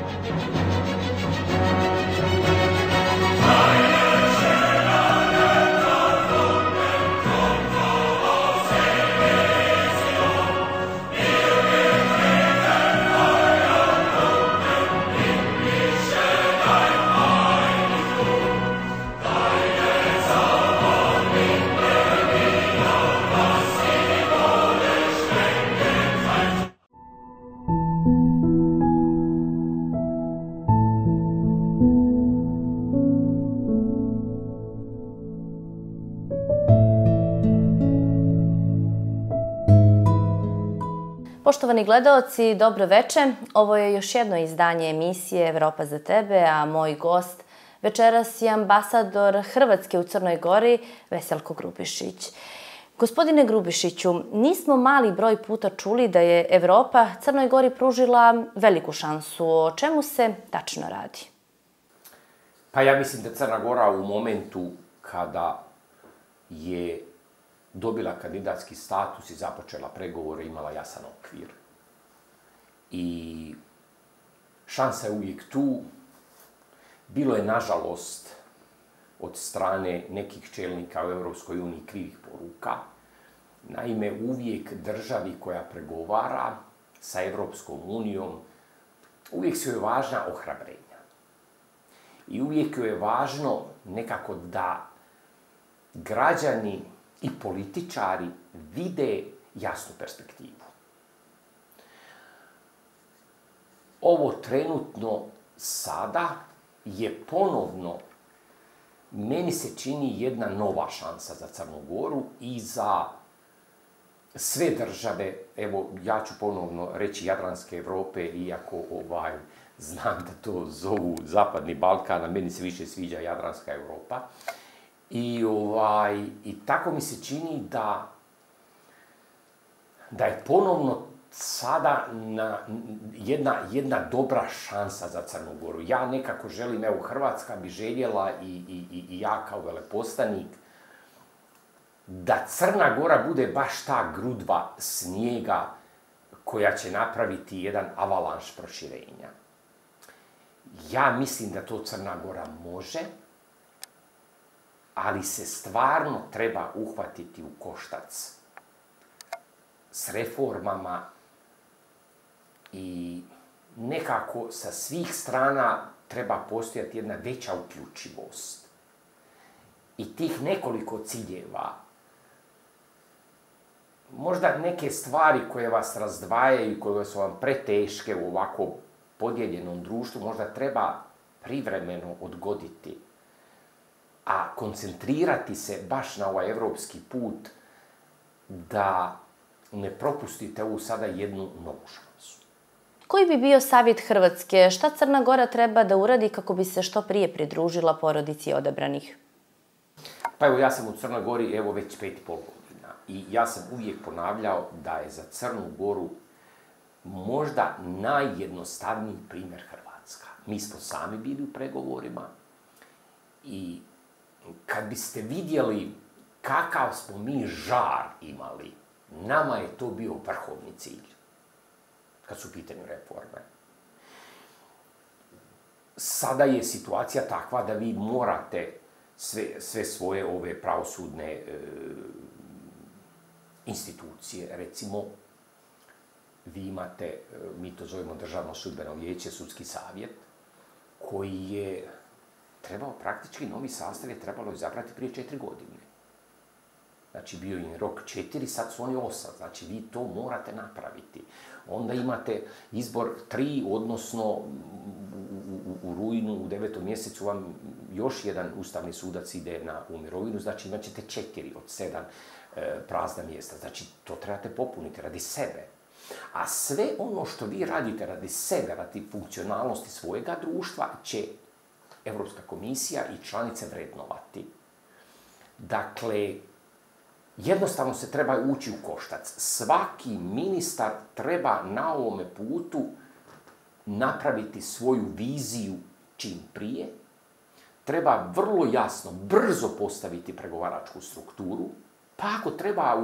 Poštovani gledaoci, dobro veče. Ovo je još jedno izdanje emisije Evropa za tebe, a moj gost večeras je ambasador Hrvatske u Crnoj Gori, Veselko Grubišić. Gospodine Grubišiću, nismo mali broj puta čuli da je Evropa Crnoj Gori pružila veliku šansu. O čemu se tačno radi? Pa ja mislim da Crna Gora u momentu kada je dobila kandidatski status i započela pregovore, imala jasan okvir. I šansa je uvijek tu. Bilo je, nažalost, od strane nekih čelnika u Europskoj uniji krivih poruka. Naime, uvijek državi koja pregovara sa Europskom unijom, uvijek su joj važna ohrabrenja. I uvijek joj je važno nekako da građani i političari vide jasnu perspektivu. Ovo trenutno sada je ponovno, meni se čini, jedna nova šansa za Crnu Goru i za sve države, evo ja ću ponovno reći Jadranske Evrope, iako znam da to zovu Zapadni Balkan, a meni se više sviđa Jadranska Europa. I tako mi se čini da je ponovno sada jedna dobra šansa za Crnu Goru. Ja nekako želim, evo Hrvatska bi željela i ja kao veleposlanik, da Crna Gora bude baš ta grudva snijega koja će napraviti jedan avalanš proširenja. Ja mislim da to Crna Gora može, ali se stvarno treba uhvatiti u koštac s reformama i nekako sa svih strana treba postojati jedna veća uključivost. I tih nekoliko ciljeva, možda neke stvari koje vas razdvajaju, koje su vam preteške u ovako podijeljenom društvu, možda treba privremeno odgoditi, a koncentrirati se baš na ovaj evropski put da ne propustite ovu sada jednu novu šansu. Koji bi bio savjet Hrvatske? Šta Crna Gora treba da uradi kako bi se što prije pridružila porodici odabranih? Pa evo, ja sam u Crnoj Gori evo već 5,5 godina i ja sam uvijek ponavljao da je za Crnu Goru možda najjednostavniji primjer Hrvatska. Mi smo sami bili u pregovorima i kad biste vidjeli kakav smo mi žar imali, nama je to bio vrhovni cilj, kad su u pitanju reforme. Sada je situacija takva da vi morate sve svoje ove pravosudne institucije, recimo, vi imate, mi to zovemo Državno sudbeno vijeće, sudski savjet, koji je trebao praktički, novi sastav je trebalo izabrati prije 4 godine. Znači, bio je rok 4, sad su oni 8, znači vi to morate napraviti. Onda imate izbor 3, odnosno u rujnu, u 9. mjesecu vam još jedan ustavni sudac ide u mirovinu, znači imat ćete 4 od 7 prazna mjesta. Znači, to trebate popuniti radi sebe. A sve ono što vi radite radi sebe, radi funkcionalnosti svojega društva, će Europska komisija i članice vrednovati. Dakle, jednostavno se treba ući u koštac. Svaki ministar treba na ovome putu napraviti svoju viziju čim prije. Treba vrlo jasno, brzo postaviti pregovaračku strukturu, Pa ako treba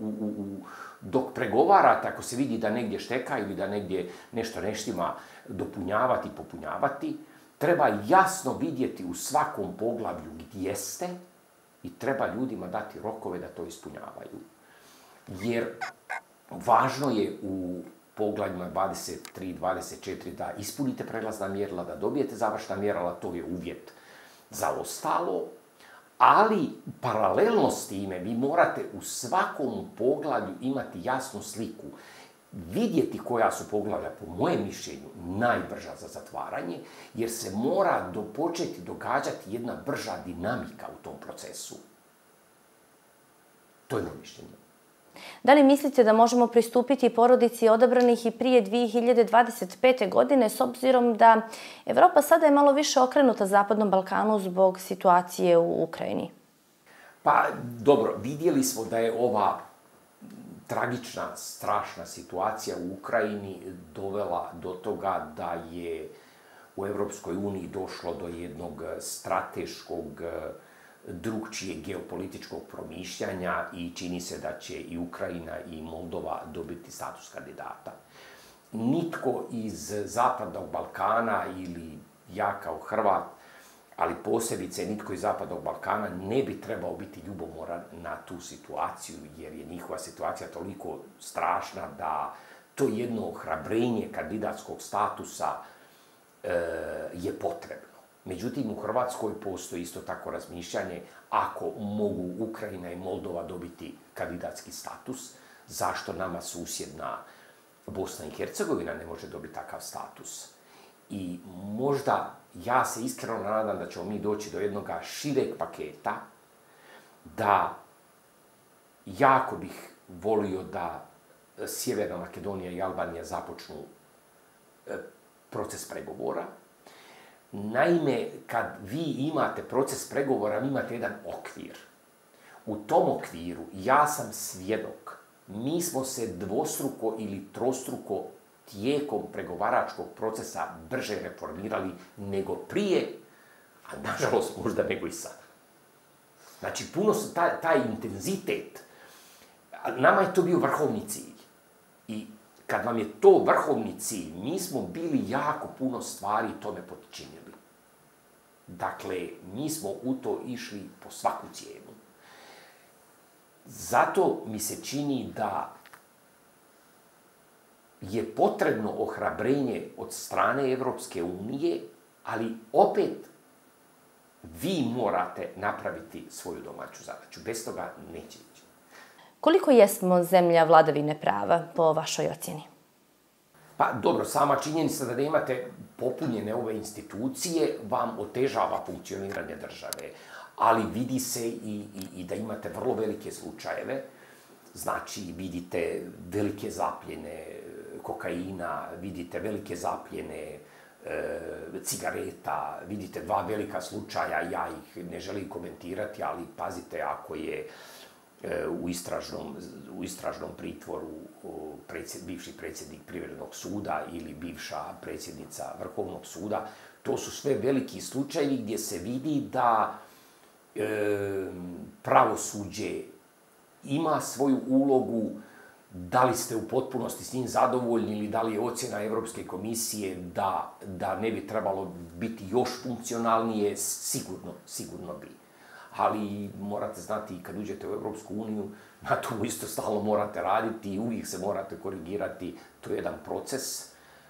dok pregovarate, ako se vidi da negdje šteka ili da negdje nešto ne štima, dopunjavati, popunjavati, treba jasno vidjeti u svakom poglavlju gdje ste i treba ljudima dati rokove da to ispunjavaju. Jer važno je u poglavljima 23, 24 da ispunite prelazna mjerila, da dobijete završna mjerila, to je uvjet za ostalo, ali paralelno s time vi morate u svakom poglavlju imati jasnu sliku, vidjeti koja su poglavlja, po mojem mišljenju, najbrža za zatvaranje, jer se mora početi događati jedna brža dinamika u tom procesu. To je moje mišljenje. Da li mislite da možemo pristupiti porodici odabranih i prije 2025. godine s obzirom da Evropa sada je malo više okrenuta Zapadnom Balkanu zbog situacije u Ukrajini? Pa dobro, vidjeli smo da je ova tragična, strašna situacija u Ukrajini dovela do toga da je u Europskoj uniji došlo do jednog strateškog drugčijeg geopolitičkog promišljanja i čini se da će i Ukrajina i Moldova dobiti status kandidata. Nitko iz Zapadnog Balkana ili ja kao Hrvat, ali posebice nitko iz Zapadnog Balkana ne bi trebao biti ljubomoran na tu situaciju, jer je njihova situacija toliko strašna da to jedno ohrabrenje kandidatskog statusa je potrebno. Međutim, u Hrvatskoj postoji isto tako razmišljanje, ako mogu Ukrajina i Moldova dobiti kandidatski status, zašto nama susjedna Bosna i Hercegovina ne može dobiti takav status? I možda ja se iskreno nadam da ćemo mi doći do jednog šireg paketa, da jako bih volio da Sjeverna Makedonija i Albanija započnu proces pregovora. Naime, kad vi imate proces pregovora, vi imate jedan okvir. U tom okviru ja sam svjedok. Mi smo se dvostruko ili trostruko tijekom pregovaračkog procesa brže reformirali nego prije, a nažalost možda nego i sad. Znači, puno su taj intenzitet. Nama je to bio vrhovni cilj. I kad vam je to vrhovni cilj, mi smo bili jako puno stvari tome potčinili. Dakle, mi smo u to išli po svaku cijenu. Zato mi se čini da je potrebno ohrabrenje od strane Evropske unije, ali opet vi morate napraviti svoju domaću zadaću. Bez toga neće ići. Koliko jesmo zemlja vladavine prava, po vašoj ocjeni? Pa dobro, sama činjenica da nemate popunjene ove institucije vam otežava funkcioniranje države, ali vidi se i da imate vrlo velike slučajeve. Znači, vidite velike zapljene kokaina, vidite velike zapljene cigareta, vidite dva velika slučaja, ja ih ne želim komentirati, ali pazite, ako je u istražnom pritvoru bivši predsjednik Privrednog suda ili bivša predsjednica Vrhovnog suda, to su sve veliki slučajevi gdje se vidi da pravosuđe ima svoju ulogu, da li ste u potpunosti s njim zadovoljni ili da li je ocjena Europske komisije da ne bi trebalo biti još funkcionalnije, sigurno bi. Ali morate znati, kad uđete u Europsku uniju, na tomu isto stalno morate raditi i uvijek se morate korigirati. To je jedan proces.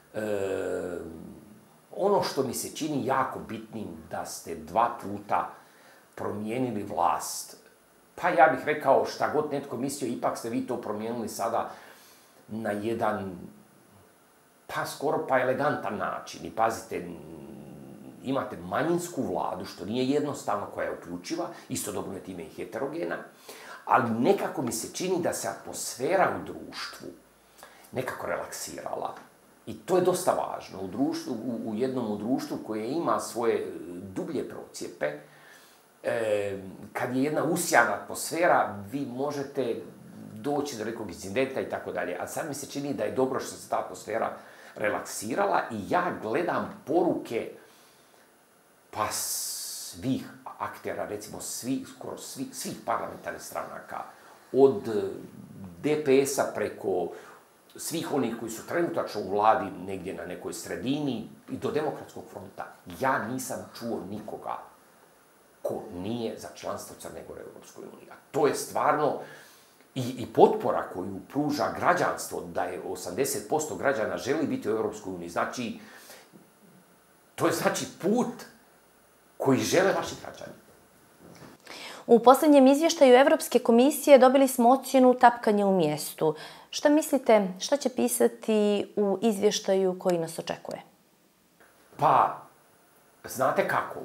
Ono što mi se čini jako bitnim da ste 2 puta promijenili vlast, pa ja bih rekao šta god netko mislio, ipak ste vi to promijenili sada na jedan, pa skoro pa elegantan način. I pazite, imate manjinsku vladu, što nije jednostavno, koja je uključiva, istodobno je time i heterogena, ali nekako mi se čini da se atmosfera u društvu nekako relaksirala. I to je dosta važno. U jednom društvu koje ima svoje dublje procjepe, kad je jedna usijana atmosfera, vi možete doći do nekog incidenta i tako dalje. A sad mi se čini da je dobro što se ta atmosfera relaksirala i ja gledam poruke pa svih aktera, recimo skoro svih parlamentarnih stranaka od DPS-a preko svih onih koji su trenutačno u vladi negdje na nekoj sredini i do Demokratskog fronta. Ja nisam čuo nikoga ko nije za članstvo Crne Gore u Europskoj uniji. A to je stvarno i potpora koju pruža građanstvo, da je 80% građana želi biti u Europskoj uniji. Znači, to je znači put koji žele vaši građani. U posljednjem izvještaju Evropske komisije dobili smo ocjenu tapkanje u mjestu. Šta mislite, šta će pisati u izvještaju koji nas očekuje? Pa, znate kako,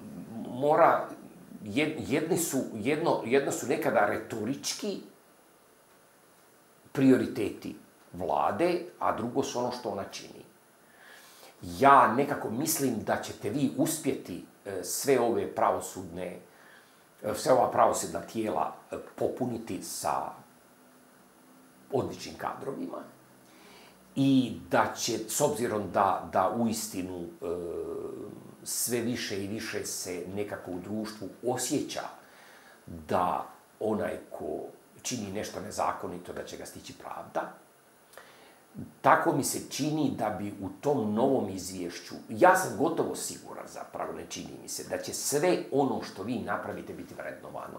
jedno su nekada retorički prioriteti vlade, a drugo su ono što ona čini. Ja nekako mislim da ćete vi uspjeti sve ova pravosudna tijela popuniti sa odličnim kadrovima i da će, s obzirom da uistinu sve više i više se nekako u društvu osjeća da onaj ko čini nešto nezakonito, da će ga stići pravda, tako mi se čini da bi u tom novom izvješću, ja sam gotovo siguran, zapravo ne čini mi se, da će sve ono što vi napravite biti vrednovano.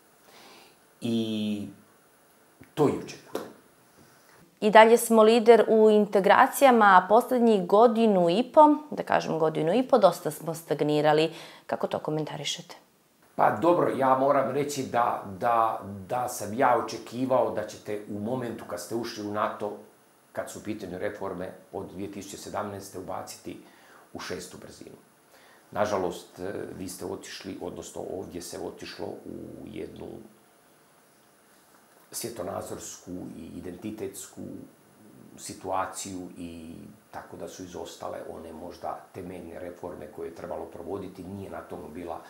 I to i očekujem. I dalje smo lider u integracijama, a posljednjih godinu i po, dosta smo stagnirali. Kako to komentarišete? Pa dobro, ja moram reći da sam ja očekivao da ćete u momentu kad ste ušli u NATO, kad su u pitanju reforme od 2017. ubaciti u 6. brzinu. Nažalost, vi ste otišli, odnosno ovdje se otišlo u jednu svjetonazorsku i identitetsku situaciju i tako da su izostale one možda temeljne reforme koje je trebalo provoditi. Nije na tomu bila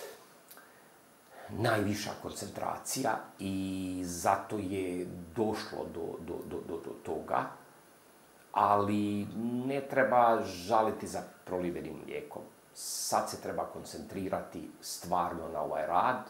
najviša koncentracija i zato je došlo do toga, ali ne treba žaliti za prolivenim mlijekom. Sad se treba koncentrirati stvarno na ovaj rad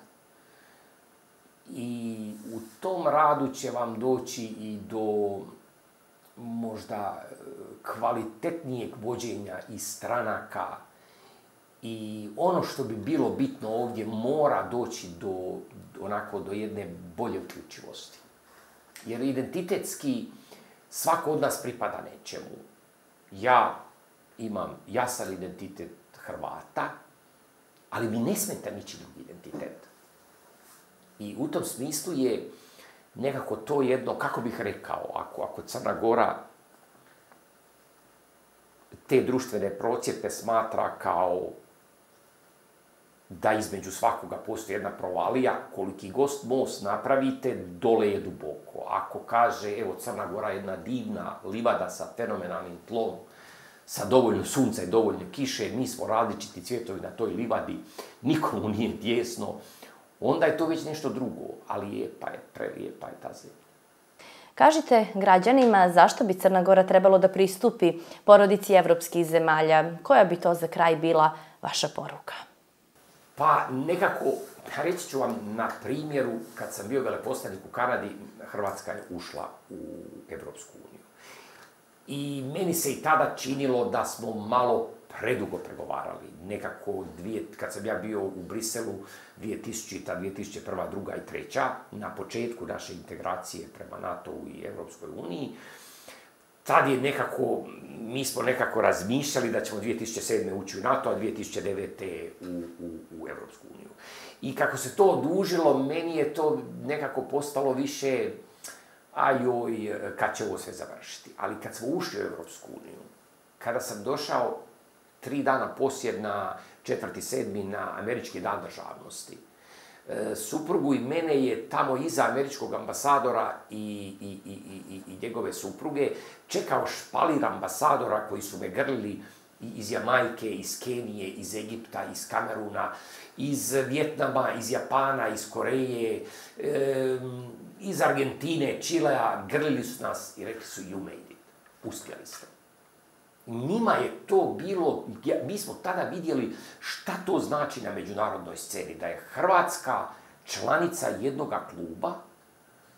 i u tom radu će vam doći i do možda kvalitetnijeg vođenja iz stranaka i ono što bi bilo bitno ovdje mora doći do jedne bolje uključivosti. Jer identitetski svako od nas pripada nečemu. Ja imam jasan identitet Hrvata, ali mi ne smeta ničiji drugi identitet. I u tom smislu je nekako to jedno, kako bih rekao, ako Crna Gora te društvene procjepe smatra kao da između svakoga postoji jedna provalija, koliki gost most napravite, dole je duboko. Ako kaže, evo, Crna Gora je jedna divna livada sa fenomenalnim tlom, sa dovoljno sunca i dovoljno kiše, mi smo različiti cvjetovi na toj livadi, nikomu nije tijesno, onda je to već nešto drugo, ali lijepa je, prelijepa je ta zemlja. Kažite građanima zašto bi Crna Gora trebalo da pristupi porodici evropskih zemalja. Koja bi to za kraj bila vaša poruka? Pa nekako, reći ću vam na primjeru, kad sam bio veleposlanik u Kanadi, Hrvatska je ušla u Evropsku uniju. I meni se i tada činilo da smo malo predugo pregovarali. Nekako, kad sam ja bio u Briselu 2000, 2001, 2002 i 2003, na početku naše integracije prema NATO-u i Evropskoj uniji, tad je nekako, mi smo nekako razmišljali da ćemo 2007. ući u NATO, a 2009. u Evropsku uniju. I kako se to odužilo, meni je to nekako postalo više, ajoj, kad će ovo sve završiti. Ali kad smo ušli u Evropsku uniju, kada sam došao 3 dana poslije na 4.7. na Američki dan državnosti, suprugu i mene je tamo iza američkog ambasadora i njegove supruge čekao špalir ambasadora koji su me grlili iz Jamajke, iz Kenije, iz Egipta, iz Kameruna, iz Vjetnama, iz Japana, iz Koreje, iz Argentine, Čilea, grlili su nas i rekli su you made it, uspjeli ste. Njima je to bilo, mi smo tada vidjeli šta to znači na međunarodnoj sceni, da je Hrvatska članica jednoga kluba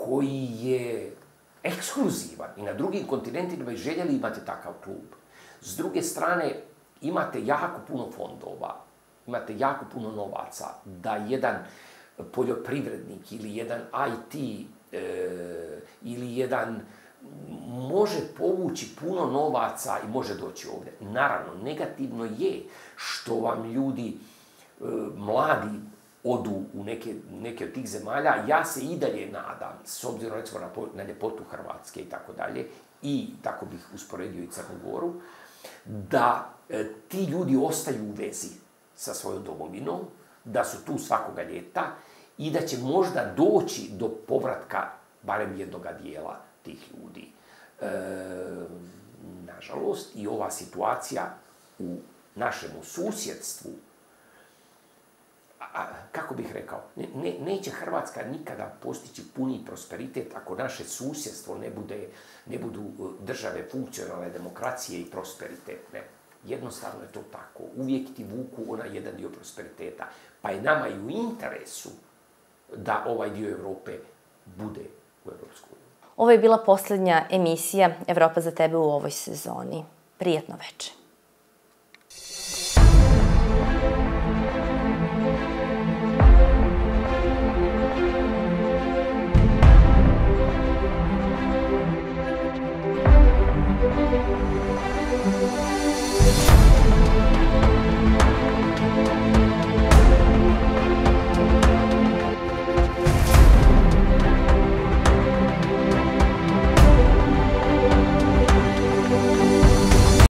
koji je ekskluzivan i na drugim kontinentima bi željeli imati takav klub. S druge strane, imate jako puno fondova, imate jako puno novaca da jedan poljoprivrednik ili jedan IT ili jedan može povući puno novaca i može doći ovdje. Naravno, negativno je što vam ljudi mladi odu u neke od tih zemalja. Ja se i dalje nadam, s obzirom recimo na ljepotu Hrvatske i tako dalje, i tako bih usporedio i Crnu Goru, da ti ljudi ostaju u vezi sa svojom domovinom, da su tu svakoga ljeta i da će možda doći do povratka barem jednoga dijela tih ljudi. Nažalost, i ova situacija u našemu susjedstvu, kako bih rekao, neće Hrvatska nikada postići puni prosperitet ako naše susjedstvo ne budu države funkcionalne demokracije i prosperitetne. Jednostavno je to tako. Uvijek ti vuku onaj jedan dio prosperiteta. Pa je nama i u interesu da ovaj dio Europe bude u Europskoj uniji. Ovo je bila posljednja emisija Evropa za tebe u ovoj sezoni. Prijetno večer.